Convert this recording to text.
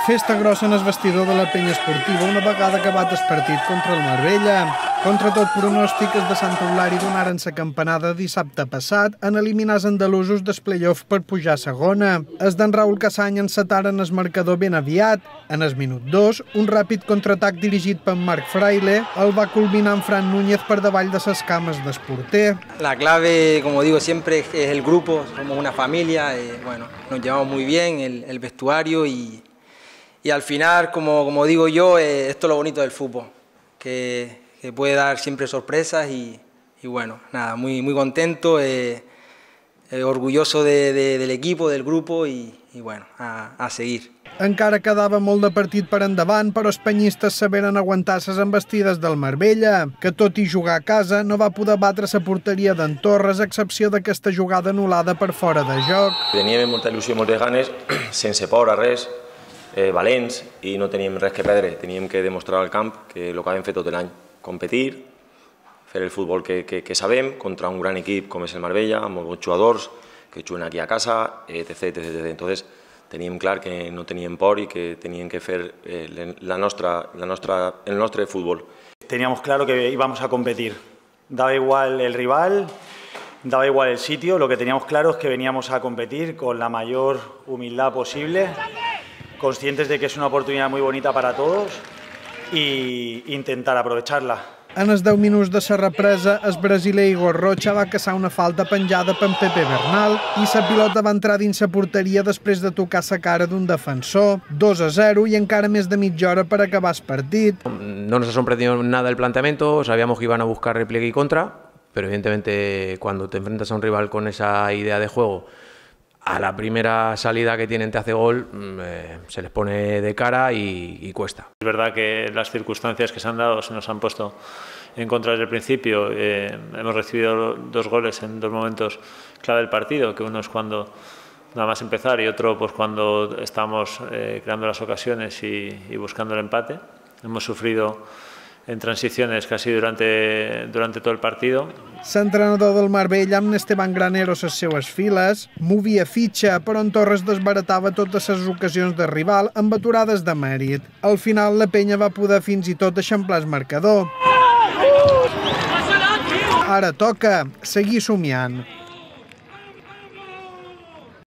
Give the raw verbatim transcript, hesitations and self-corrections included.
Festa grossa en el vestidor de la penya esportiva una vegada acabat el partit contra el Marbella. Contra tot pronòstic, els de Sant Eulàri donaren la campanada dissabte passat en eliminar els andalusos del play-off per pujar a segona. Els d'en Raül Casany encetaren el marcador ben aviat. En el minut dos, un ràpid contraatac dirigit per Marc Fraile el va culminar en Fran Núñez per davall de les cames del porter. La clave, como digo siempre, es el grupo, somos una familia, eh, bueno, nos llevamos muy bien, el, el vestuario y, y al final, como, como digo yo, eh, esto es lo bonito del fútbol, que, que puede dar siempre sorpresas y, y bueno, nada, muy, muy contento, eh, eh, orgulloso de, de, del equipo, del grupo y, y bueno, a, a seguir. Encara quedava molt de partit per endavant, però els penyistes saberen aguantar les embestides del Marbella, que tot i jugar a casa no va poder batre la porteria d'en Torres, a excepció d'aquesta jugada anul·lada per fora de joc. Teníem molta il·lusió i moltes ganes, sense por a res, eh, valents, i no teníem res que perdre. Teníem que demostrar al camp que el que hem fet tot l'any, competir, fer el futbol que, que, que sabem contra un gran equip com és el Marbella, amb molts jugadors que juguen aquí a casa, etcètera, etcètera. Entonces, teníem clar que no teníem por y que tenían que hacer eh, la nuestra, la nuestra, el nuestro fútbol. Teníamos claro que íbamos a competir. Daba igual el rival, daba igual el sitio, lo que teníamos claro es que veníamos a competir con la mayor humildad posible, conscientes de que es una oportunidad muy bonita para todos e intentar aprovecharla. En els deu minuts de la represa, el brasiler Igor Rocha va caçar una falta penjada per Pepe Bernal i la pilota va entrar dins la porteria després de tocar la cara d'un defensor. dos a zero i encara més de mitja hora per acabar el partit. No nos ha sorprendido nada el planteamiento, sabíamos que iban a buscar repliegue y contra, pero evidentemente cuando te enfrentas a un rival con esa idea de juego, a la primera salida que tienen te hace gol, eh, se les pone de cara y, y cuesta. Es verdad que las circunstancias que se han dado se nos han puesto en contra desde el principio. Eh, hemos recibido dos goles en dos momentos clave del partido, que uno es cuando nada más empezar y otro pues cuando estamos eh, creando las ocasiones y, y buscando el empate. Hemos sufrido en transiciones casi durante, durante todo el partido. L'entrenador del Marbella, amb Esteban Granero a les seues files, movia fitxa, però en Torres desbaratava totes les ocasions de rival amb aturades de mèrit. Al final, la penya va poder fins i tot eixamplar el marcador. Ara toca seguir somiant.